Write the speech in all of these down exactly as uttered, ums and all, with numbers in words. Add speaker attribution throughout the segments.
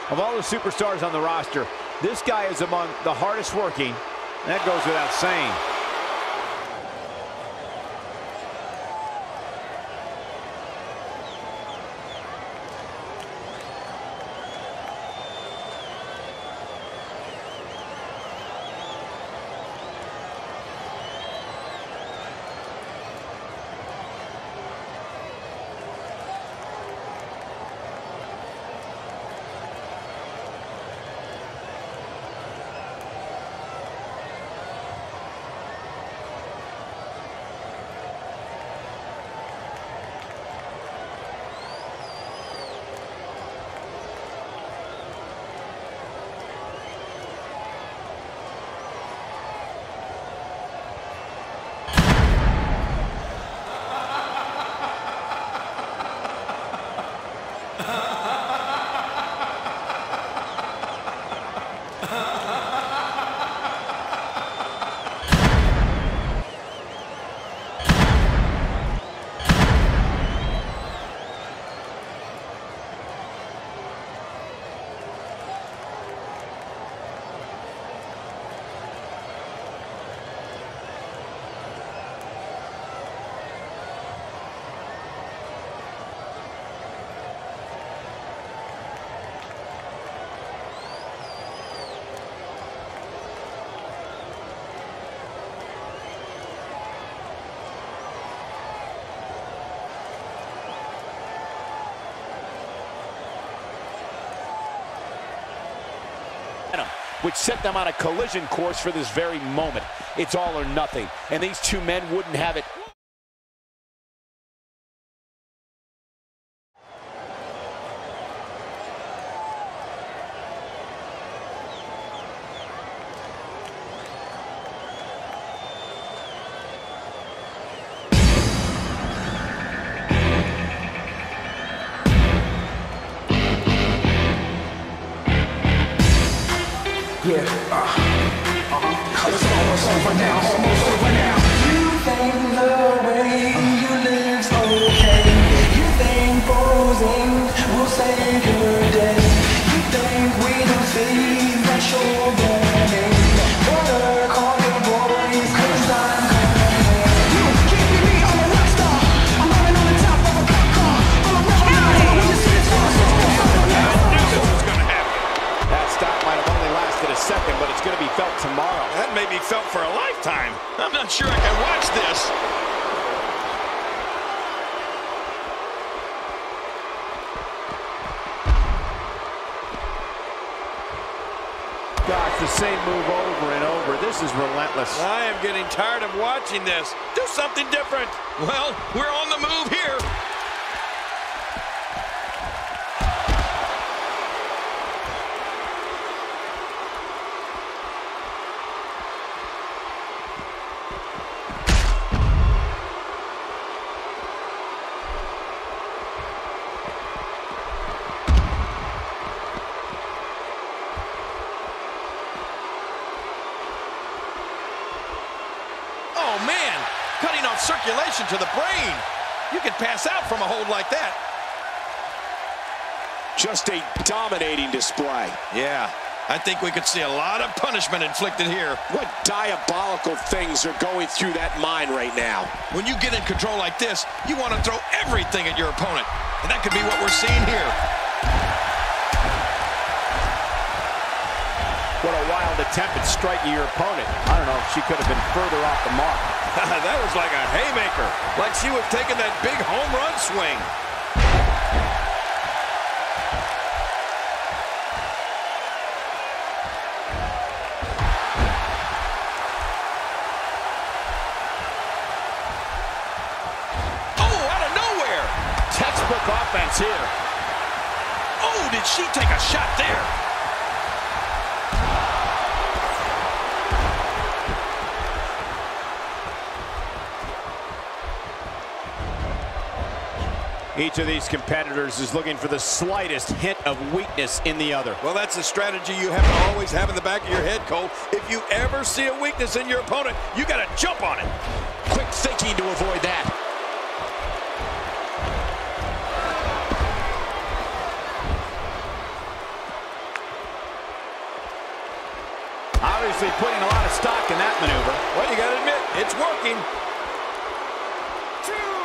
Speaker 1: Of all the superstars on the roster, this guy is among the hardest working. That goes without saying. Which set them on a collision course for this very moment. It's all or nothing, and these two men wouldn't have it.
Speaker 2: Yeah, uh, uh-huh. It's almost over now, almost over now. You think the way you live's okay. You think posing will save your day. You think we don't see that you're burning. Work on your boys, cause I'm coming. You keeping me on a rock star. I'm running on the top of a cop car. I'm a rebel when you see it's all so now.
Speaker 1: That stop might have only lasted a second, but it's going to be felt tomorrow.
Speaker 3: That may be felt for a lifetime. I'm not sure I can watch this.
Speaker 1: Gosh, the same move over and over. This is relentless.
Speaker 3: I am getting tired of watching this. Do something different. Well, we're on the move here. Oh, man, cutting off circulation to the brain. You can pass out from a hold like that.
Speaker 4: Just a dominating display.
Speaker 3: Yeah, I think we could see a lot of punishment inflicted here.
Speaker 4: What diabolical things are going through that mind right now?
Speaker 3: When you get in control like this, you want to throw everything at your opponent. And that could be what we're seeing here.
Speaker 1: What a wild attempt at striking your opponent. I don't know if she could have been further off the mark.
Speaker 3: That was like a haymaker, like she was taking that big home run swing. Oh, out of nowhere!
Speaker 1: Textbook offense here.
Speaker 3: Oh, did she take a shot there?
Speaker 1: Each of these competitors is looking for the slightest hint of weakness in the other.
Speaker 3: Well, that's a strategy you have to always have in the back of your head, Cole. If you ever see a weakness in your opponent, you got to jump on it.
Speaker 4: Quick thinking to avoid that.
Speaker 1: Obviously putting a lot of stock in that maneuver.
Speaker 3: Well, you got to admit, it's working.
Speaker 2: Two.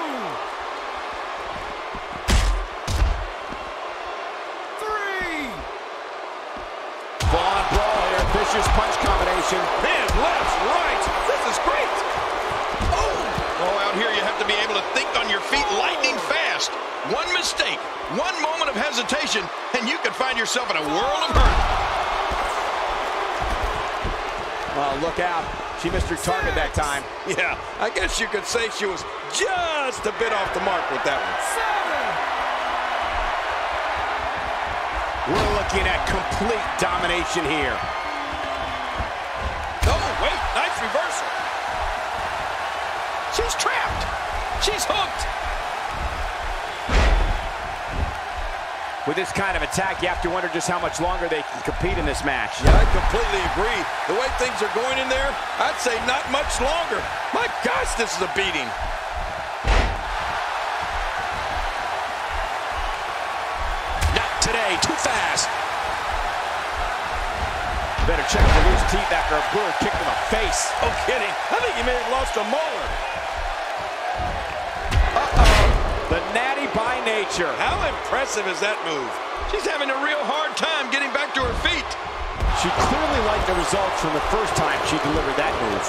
Speaker 2: Three.
Speaker 1: Full-on brawl here. Vicious punch combination.
Speaker 3: Man, left, right. This is great. Oh. Oh, out here you have to be able to think on your feet lightning fast. One mistake, one moment of hesitation, and you could find yourself in a world of hurt.
Speaker 1: Well, look out. She missed her target that time.
Speaker 3: Yeah, I guess you could say she was just a bit off the mark with that one.
Speaker 1: We're looking at complete domination here.
Speaker 3: Oh, wait, nice reversal. She's trapped. She's hooked.
Speaker 1: With this kind of attack, you have to wonder just how much longer they can compete in this match.
Speaker 3: Yeah, I completely agree. The way things are going in there, I'd say not much longer. My gosh, this is a beating.
Speaker 4: Not today, too fast.
Speaker 1: Better check the loose teeth after a brewer kicked in the face.
Speaker 3: Oh, kidding. I think he may have lost a molar.
Speaker 1: The natty by nature.
Speaker 3: How impressive is that move? She's having a real hard time getting back to her feet.
Speaker 1: She clearly liked the results from the first time she delivered that move.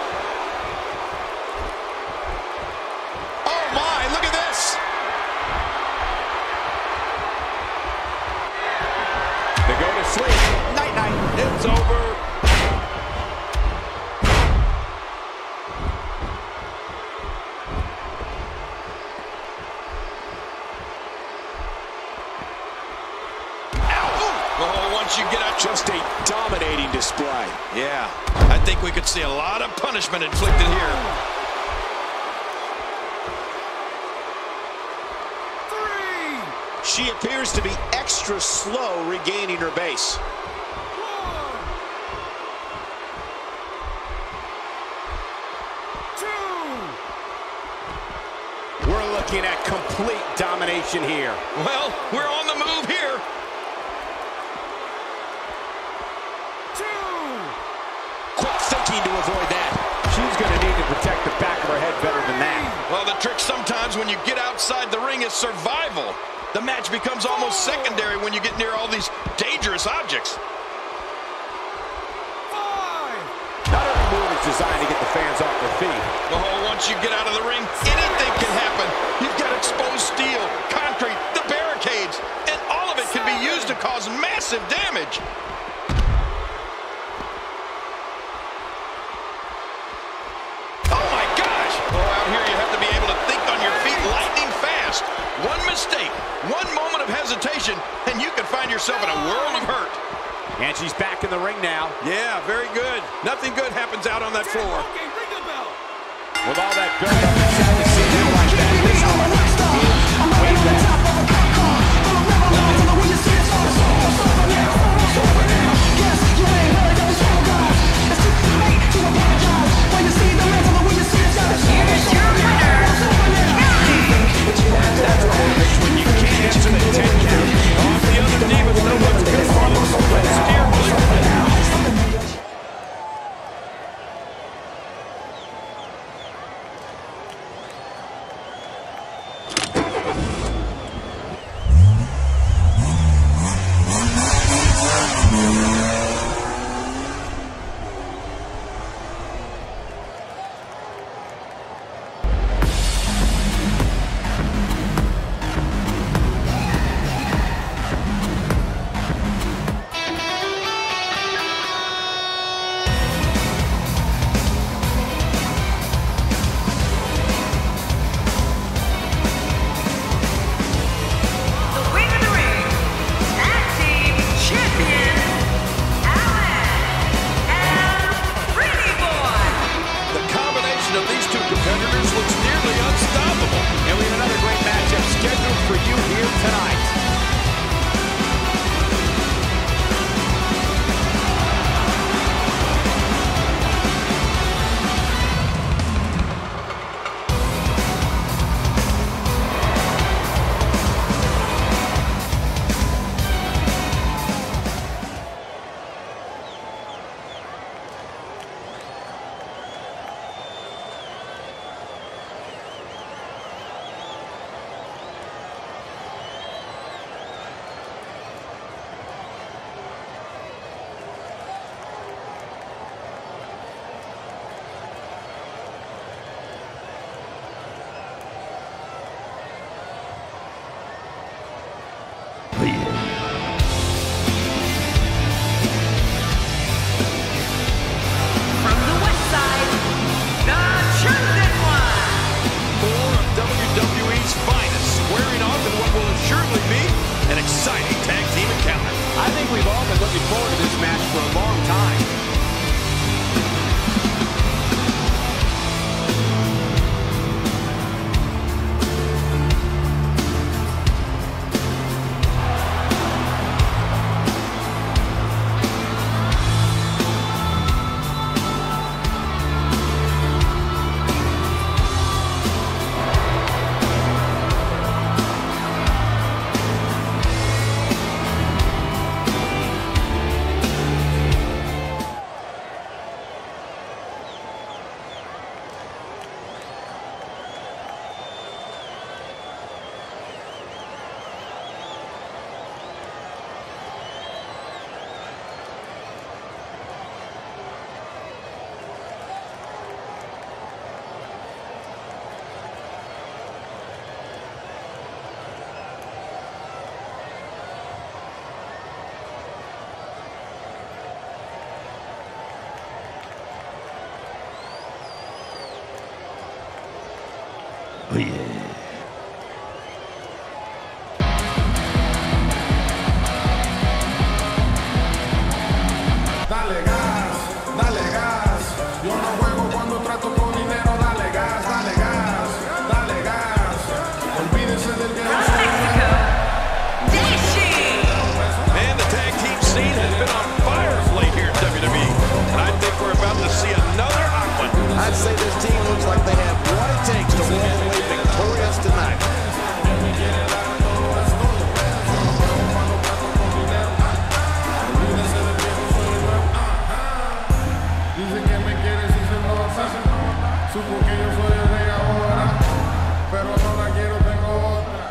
Speaker 3: Oh my, look at this.
Speaker 1: They go to sleep. Night-night.
Speaker 3: It's over. You get out.
Speaker 4: Just a dominating display.
Speaker 3: Yeah, I think we could see a lot of punishment inflicted here.
Speaker 2: Three.
Speaker 4: She appears to be extra slow regaining her base.
Speaker 2: One. Two.
Speaker 1: We're looking at complete domination here.
Speaker 3: Well, we're on the move here.
Speaker 4: To avoid that.
Speaker 1: She's going to need to protect the back of her head better than that.
Speaker 3: Well, the trick sometimes when you get outside the ring is survival. The match becomes almost secondary when you get near all these dangerous objects.
Speaker 2: Five.
Speaker 1: Not every move is designed to get the fans off their feet.
Speaker 3: Oh, once you get out of the ring, anything can happen. You've got exposed steel, concrete, the barricades, and all of it can be used to cause massive damage. One mistake, one moment of hesitation, and you can find yourself in a world of hurt.
Speaker 1: And she's back in the ring now.
Speaker 3: Yeah, very good. Nothing good happens out on that floor.
Speaker 2: Okay, ring the bell.
Speaker 1: With all that build-up, it's sad to see him like that. This one is way back.
Speaker 3: That's perfect when you can't get to the ten count. Off the other divas know what's good for them. Let's steer clear.
Speaker 4: all been looking forward to this match for a long time.
Speaker 1: Oh, yeah.
Speaker 5: Dale gas, dale gas. Yo no juego cuando trato con dinero. Dale gas, dale gas, dale gas. Olvídense del que no soy.
Speaker 3: Man, the tag team scene has been on fire of late here at W W E. And I think we're about to see another hot one.
Speaker 6: I'd say this team looks like they have what it takes to walk away victorious tonight.
Speaker 5: Dicen que me quieres y se lo hacen. Supo que yo soy el rey ahora, pero no la quiero, tengo otra.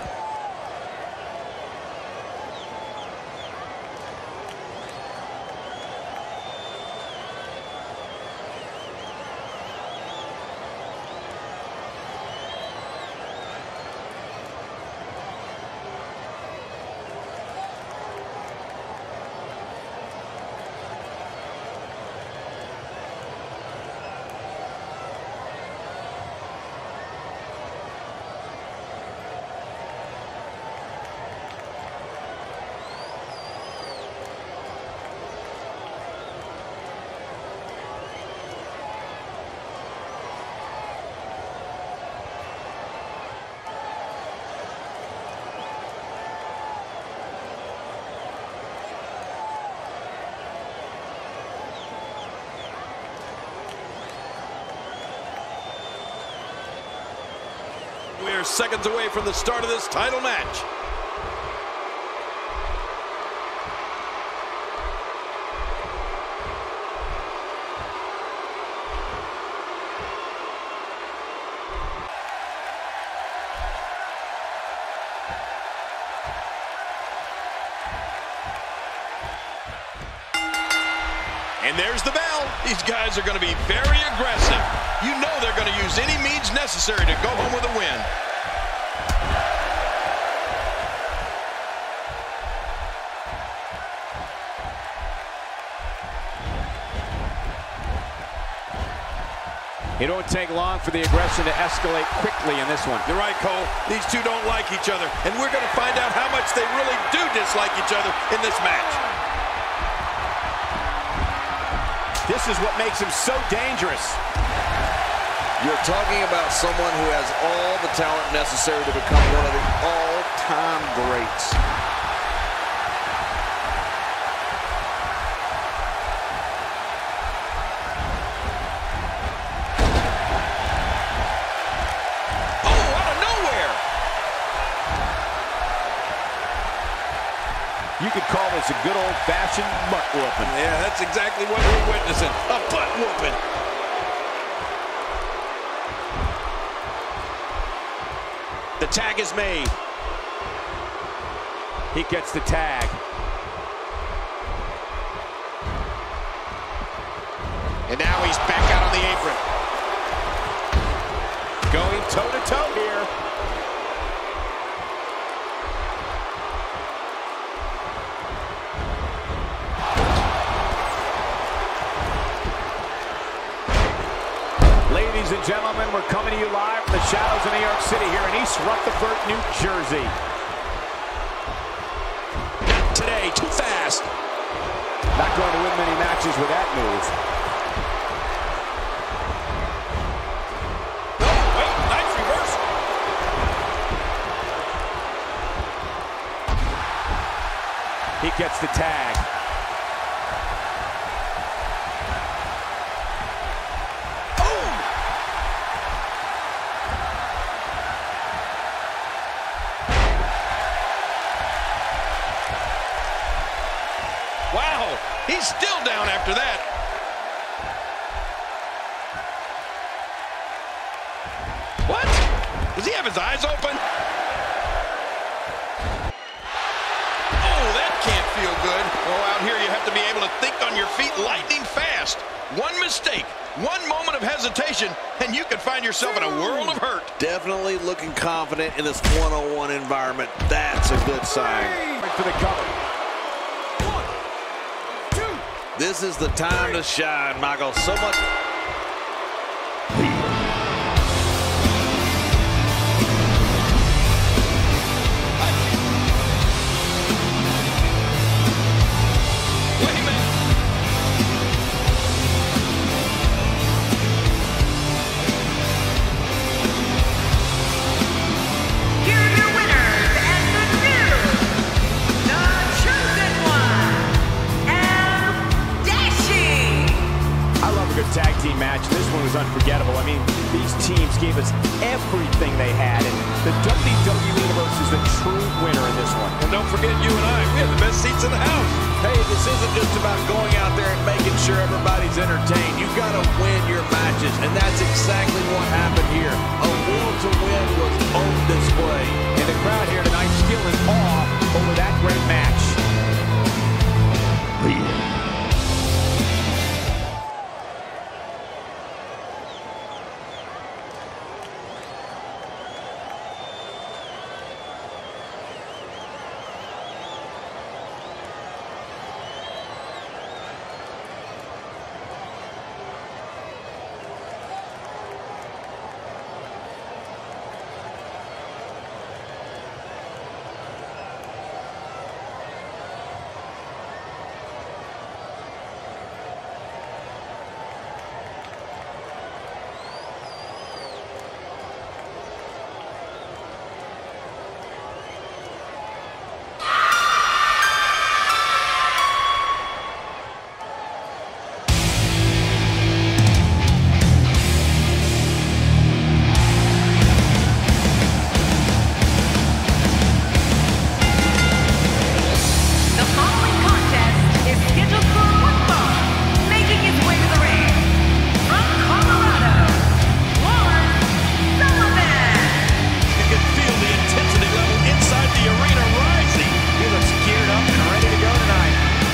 Speaker 3: We are seconds away from the start of this title match. And there's the bell. These guys are going to be very aggressive. You know they're going to use any means necessary to go home with a win.
Speaker 1: It don't take long for the aggression to escalate quickly in this one.
Speaker 3: You're right, Cole. These two don't like each other, and we're going to find out how much they really do dislike each other in this match.
Speaker 1: This is what makes him so dangerous.
Speaker 6: You're talking about someone who has all the talent necessary to become one of the all-time greats.
Speaker 1: You could call this a good old-fashioned butt whooping.
Speaker 3: Yeah, that's exactly what we're witnessing. A butt whooping.
Speaker 1: The tag is made. He gets the tag.
Speaker 6: And now he's back out on the apron.
Speaker 1: Going toe-to-toe here. Ladies and gentlemen, we're coming to you live from the shadows of New York City here in East Rutherford, New Jersey.
Speaker 6: Not today, too fast.
Speaker 1: going to win many matches with that move.
Speaker 3: Oh, wait, nice reversal.
Speaker 1: He gets the tag.
Speaker 3: Wow, he's still down after that. What? Does he have his eyes open? Oh, that can't feel good. Oh, out here you have to be able to think on your feet lightning fast. One mistake, one moment of hesitation, and you could find yourself in a world of hurt.
Speaker 6: Definitely looking confident in this one-on-one environment. That's a good sign.
Speaker 1: Right for the cover.
Speaker 6: This is the time to shine, Michael. So much.
Speaker 3: Wait a minute.
Speaker 7: Here are your winners and the new, the chosen one, El Dashing.
Speaker 1: I love a good tag team match. This one was unforgettable. I mean, these teams gave us everything they had, and the W W E Universe is the true winner in this one.
Speaker 3: And don't forget you and I, we have the best seats in the house.
Speaker 6: Hey, this isn't just about going out there and making sure everybody's entertained. You've got to win your matches, and that's exactly what happened here. A will to win was on display.
Speaker 1: And the crowd here tonight still in awe over that great match.
Speaker 7: The following contest is scheduled for one fall, making its way to the ring. From Colorado, Lawrence Sullivan.
Speaker 3: You can feel the intensity level inside the arena rising.
Speaker 1: He looks geared up and ready to go tonight.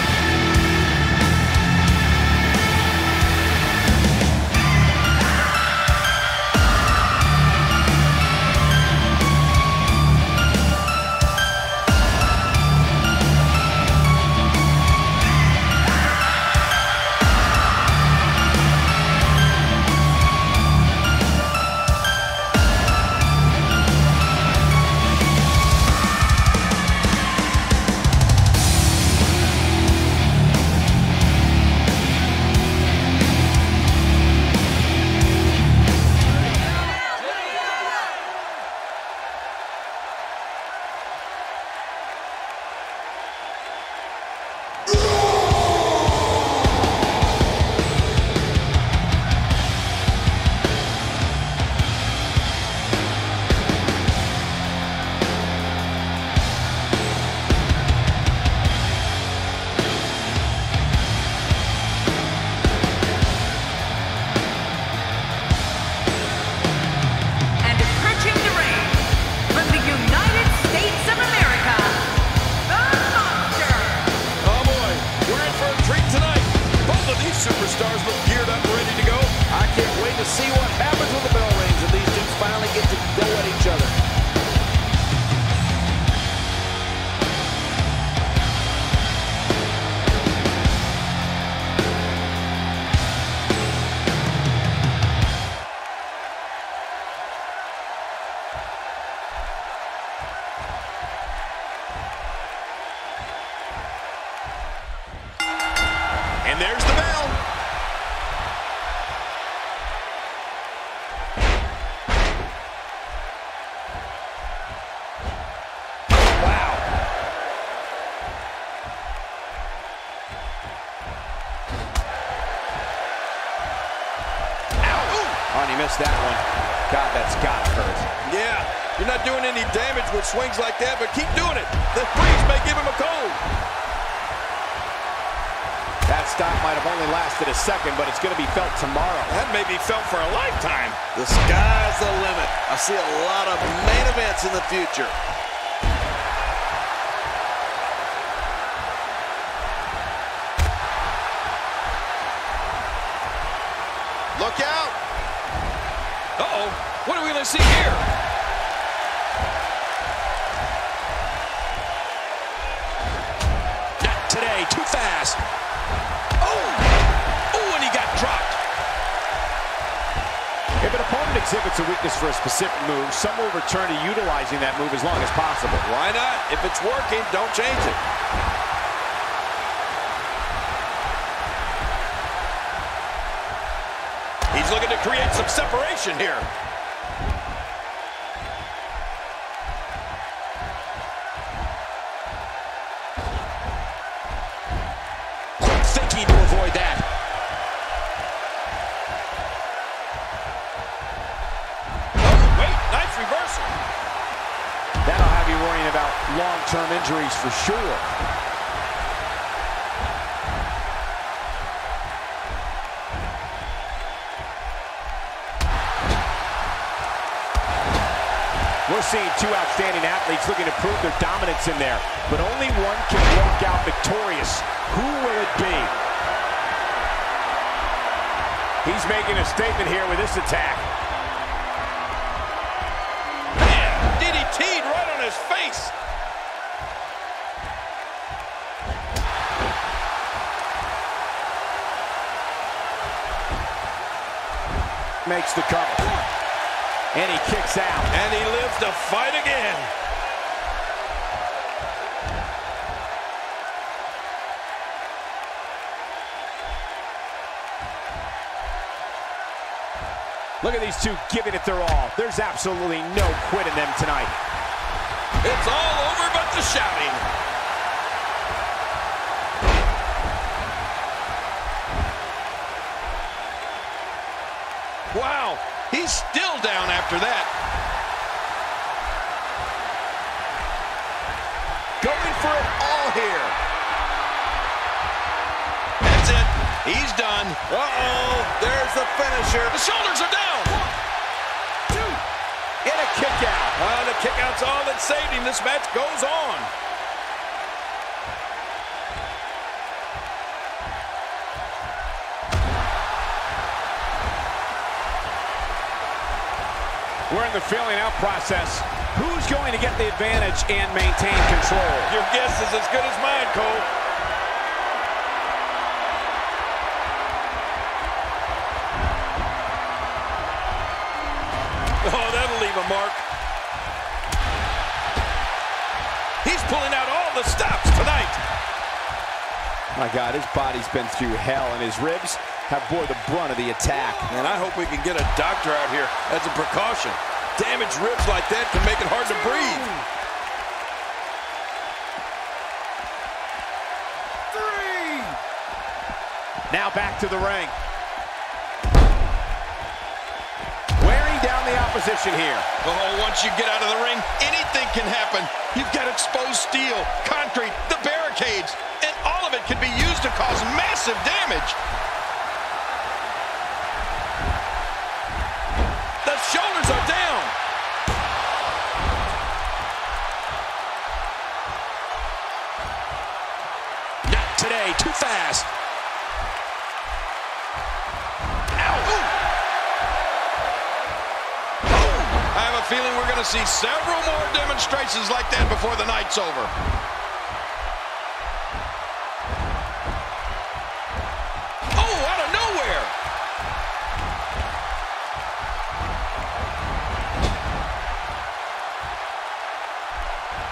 Speaker 7: And approaching the ring, from the United States of America, the Monster.
Speaker 3: Oh boy, we're in for a treat tonight. Both of these superstars look geared up and ready to go.
Speaker 6: I can't wait to see what happens when the bell rings and these dudes finally get to go at each other.
Speaker 3: And there's the bell.
Speaker 1: Wow. Ow. Oh, and he missed that one. God, that's gotta hurt.
Speaker 6: Yeah, you're not doing any damage with swings like that, but keep doing it. The breeze may give him a cold.
Speaker 1: That stop might have only lasted a second, but it's going to be felt tomorrow.
Speaker 6: That may be felt for a lifetime. The sky's the limit. I see a lot of main events in the future.
Speaker 3: Look out. Uh-oh. What are we going to see here?
Speaker 4: Not today. Too fast.
Speaker 1: If an opponent exhibits a weakness for a specific move, some will return to utilizing that move as long as possible.
Speaker 6: Why not? If it's working, don't change it.
Speaker 3: He's looking to create some separation here.
Speaker 4: Quick thinking to avoid that.
Speaker 3: Reversal.
Speaker 1: That'll have you worrying about long-term injuries for sure. We're seeing two outstanding athletes looking to prove their dominance in there, but only one can walk out victorious. Who will it be? He's making a statement here with this attack.
Speaker 3: T'd right on his face.
Speaker 1: Makes the cover. And he kicks out.
Speaker 3: And he lives to fight again.
Speaker 1: Look at these two giving it their all. There's absolutely no quit in them tonight.
Speaker 3: It's all over but the shouting. Wow, he's still down after that.
Speaker 1: Going for it all here.
Speaker 3: That's it. He's done.
Speaker 6: Uh-oh, there's the finisher.
Speaker 3: The shoulders are down.
Speaker 1: One, two, and a kick out.
Speaker 6: Uh, the kick out's all that saved him. This match goes on.
Speaker 1: We're in the feeling out process. Who's going to get the advantage and maintain control?
Speaker 6: Your guess is as good as mine, Cole. Oh, that'll leave a mark. He's pulling out all the stops tonight.
Speaker 1: My God, his body's been through hell, and his ribs have bore the brunt of the attack.
Speaker 6: And I hope we can get a doctor out here as a precaution. Damaged ribs like that can make it hard to breathe.
Speaker 1: Three. Now back to the ring. Wearing down the opposition here.
Speaker 3: Oh, once you get out of the ring, anything can happen. You've got exposed steel, concrete, the barricades, and all of it can be used to cause massive damage. The shoulders are down.
Speaker 4: Not today. Too fast.
Speaker 3: I have a feeling we're going to see several more demonstrations like that before the night's over. Oh, out of nowhere.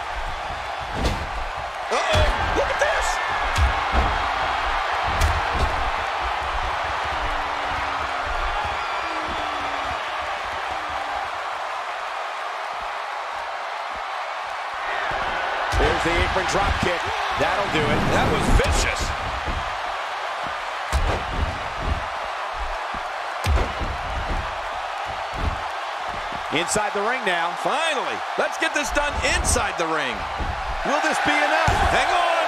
Speaker 3: Uh-oh, look at this.
Speaker 1: apron drop kick. That'll do it.
Speaker 3: That was vicious.
Speaker 1: Inside the ring now.
Speaker 3: Finally, let's get this done inside the ring.
Speaker 1: Will this be enough?
Speaker 3: Hang on.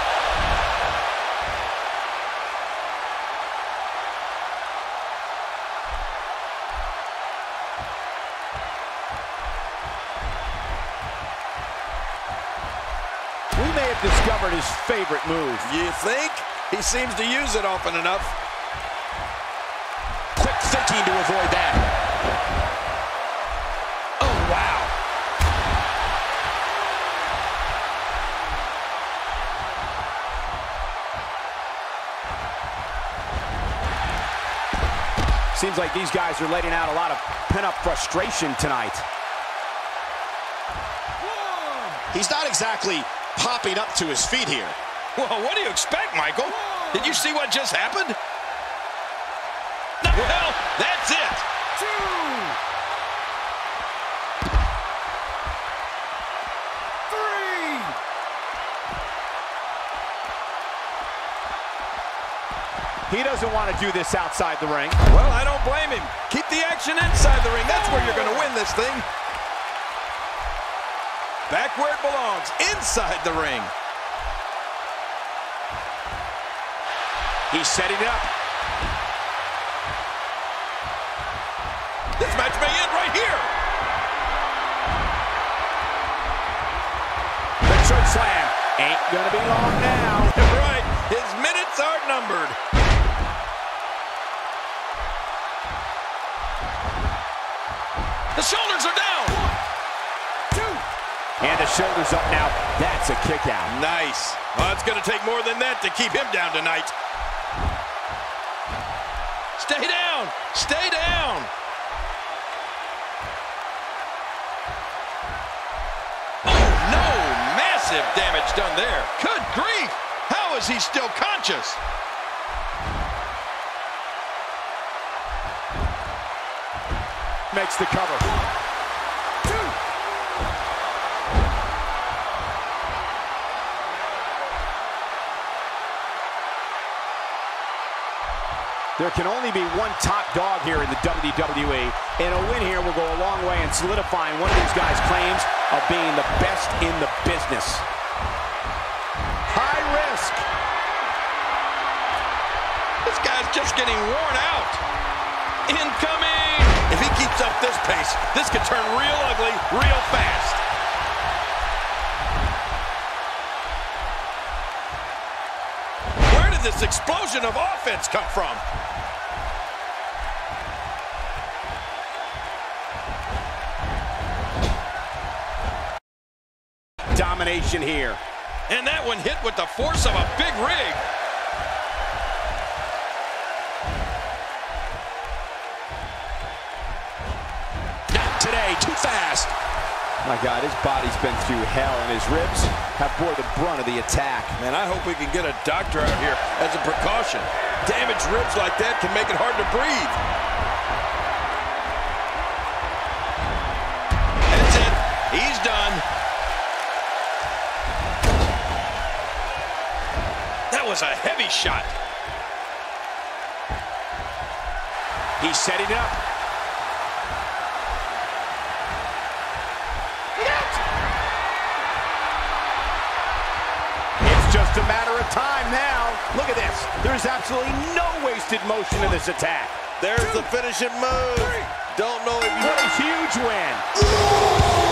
Speaker 1: We may have discovered his favorite move.
Speaker 3: You think? He seems to use it often enough.
Speaker 4: Quick thinking to avoid that.
Speaker 1: Seems like these guys are letting out a lot of pent-up frustration tonight.
Speaker 4: He's not exactly popping up to his feet here.
Speaker 3: Well, what do you expect, Michael? Did you see what just happened? Well, that's it.
Speaker 5: Two. Three.
Speaker 1: He doesn't want to do this outside the ring.
Speaker 3: Well, I don't blame him. Keep the action inside the ring. That's where you're going to win this thing. Back where it belongs, inside the ring.
Speaker 1: He's setting it up.
Speaker 3: This match may end right here.
Speaker 1: The choke slam ain't going to be long now.
Speaker 3: Right, his minutes are numbered. The shoulders are down.
Speaker 5: One, two.
Speaker 1: And the shoulders up now. That's a kick out.
Speaker 3: Nice. Well, it's going to take more than that to keep him down tonight. Stay down. Stay down. Oh, no. Massive damage done there. Good grief. How is he still conscious?
Speaker 1: Makes the cover.
Speaker 5: Two.
Speaker 1: There can only be one top dog here in the W W E, and a win here will go a long way in solidifying one of these guys' claims of being the best in the business. High risk.
Speaker 3: This guy's just getting worn out. Incoming! If he keeps up this pace, this could turn real ugly real fast. Where did this explosion of offense come from?
Speaker 1: Domination here.
Speaker 3: And that one hit with the force of a big rig.
Speaker 4: Today, too fast.
Speaker 1: My God, his body's been through hell, and his ribs have bore the brunt of the attack.
Speaker 3: Man, I hope we can get a doctor out here as a precaution. Damaged ribs like that can make it hard to breathe. That's it. He's done. That was a heavy shot.
Speaker 1: He's setting it up. Just a matter of time now. Look at this. There's absolutely no wasted motion in this attack.
Speaker 3: There's the finishing move. Don't know if you...
Speaker 1: What a huge win.